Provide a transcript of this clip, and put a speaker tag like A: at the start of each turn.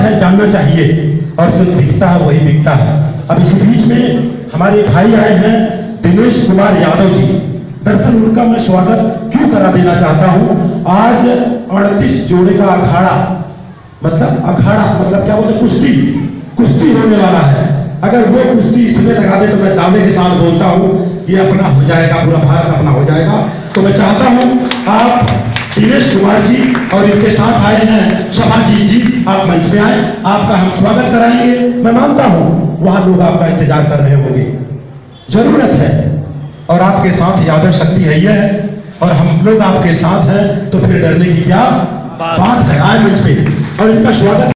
A: है जानना चाहिए, और जो दिखता है वही बिकता है। अब इसी बीच में हमारे भाई आए हैं दिनेश कुमार यादव जी। दरअसल उनका मैं स्वागत क्यों करा देना चाहता हूं। आज 38 जोड़े का अखाड़ा, मतलब क्या बोलते, कुश्ती होने वाला है। अगर वो कुश्ती इसमें लगा दे तो मैं दावे के साथ बोलता हूं ये अपना हो जाएगा, पूरा भारत अपना हो जाएगा। तो मैं चाहता हूं आप दिनेश कुमार जी और इनके साथ आए हैं शबाजी जी, आप मंच पे आए, आपका हम स्वागत कराएंगे। मैं मानता हूं वहां लोग आपका इंतजार कर रहे होंगे, जरूरत है, और आपके साथ यादव शक्ति है ये है, और हम लोग आपके साथ हैं, तो फिर डरने की क्या बात है। आए मंच पे और इनका स्वागत